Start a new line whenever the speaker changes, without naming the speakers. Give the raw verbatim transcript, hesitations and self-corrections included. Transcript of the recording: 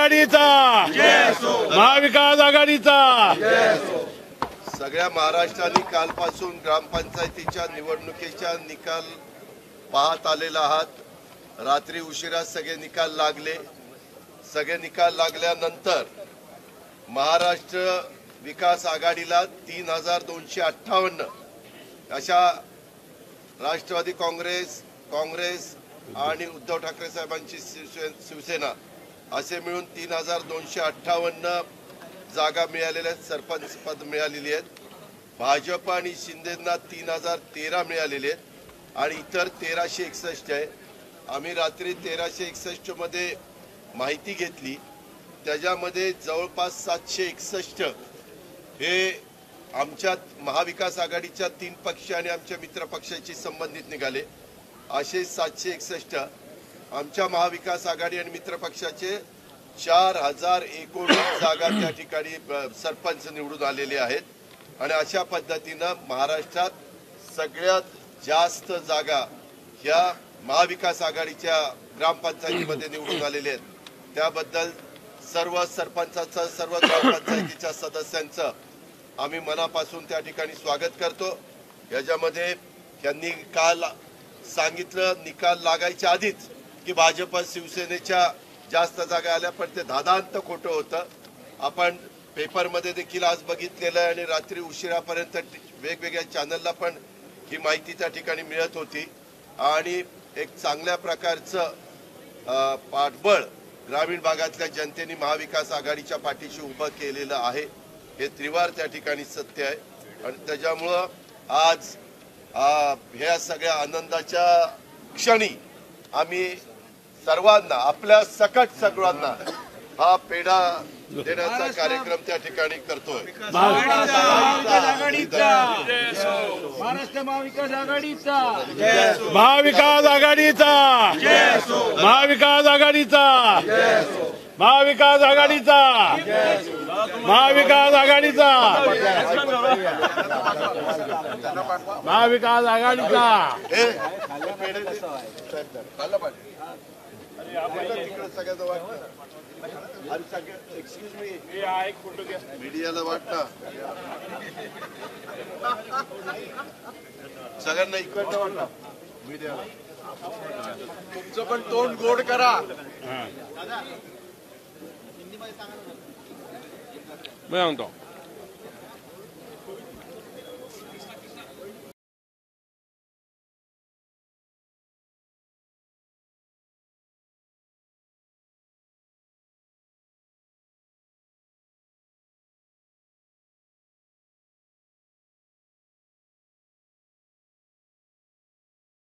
आघाडीचा महाविकास आघाडीचा
सगळ्या महाराष्ट्राने कालपासून ग्रामपंचायतीच्या निवडणुकीच्या निकाल पाहत आलेला आहात। रात्री उशिरा सगळे निकाल लागले। सगळे निकाल लागल्यानंतर महाराष्ट्र विकास आघाडीला तीन हजार दोनशे अठ्ठावन्न अशा राष्ट्रवादी काँग्रेस काँग्रेस आणि उद्धव ठाकरे साहेबांची शिवसेना असे मिळून तीन हजार दोनशे अठ्ठावन्न जागा मिळालेल्या आहेत। सरपंच पद मिळालेली आहेत। भाजप आणि शिंदेंना तीन हजार तेरा मिळालेले आहेत आणि इतर तेराशे एकसष्ट आहे। आम्ही रात्री तेराशे एकसष्ट मध्ये माहिती घेतली, त्याच्यामध्ये जवळपास सातशे एकसष्ट हे आमच्या महाविकास आघाडीच्या तीन पक्ष आणि आमच्या मित्र पक्षाशी संबंधित निघाले। असे सातशे एकसष्ट आमच्या महाविकास आघाडी आणि मित्र पक्षाचे चार हजार एकोणीस जागा त्या ठिकाणी सरपंच निवडून आलेले आहेत आणि अशा पद्धतीनं महाराष्ट्रात सगळ्यात जास्त जागा ह्या महाविकास आघाडीच्या ग्रामपंचायतीमध्ये निवडून आलेले आहेत। त्याबद्दल सर्व सरपंचाचं सर्व ग्रामपंचायतीच्या सदस्यांचं आम्ही मनापासून त्या ठिकाणी स्वागत करतो। याच्यामध्ये त्यांनी काल सांगितलं निकाल लागायच्या आधीच की भाजप शिवसेनेच्या जास्त जागा आल्या, पण ते दादांत खोटं होतं। आपण पेपरमध्ये देखील आज बघितलेलं आहे आणि रात्री उशिरापर्यंत वेगवेगळ्या चॅनलला पण ही माहिती त्या ठिकाणी मिळत होती आणि एक चांगल्या प्रकारचं पाठबळ ग्रामीण भागातल्या जनतेने महाविकास आघाडीच्या पाठीशी उभं केलेलं आहे। हे त्रिवार त्या ठिकाणी सत्य आहे आणि त्याच्यामुळं आज ह्या सगळ्या आनंदाच्या क्षणी आम्ही सर्वांना आपल्या सकट सर्वांना हा पेढा देण्याचा कार्यक्रम त्या ठिकाणी करतोय।
महाराष्ट्र महाविकास आघाडीचा महाविकास आघाडीचा महाविकास आघाडीचा महाविकास आघाडीचा महाविकास आघाडीचा महाविकास आघाडीचा
एक्सक्यूज मी मीडियाला वाटतं सगळ्यांना इकडनं वाटतं मीडियाला तुमचं पण तोंड गोड करा।
मैं सांगतो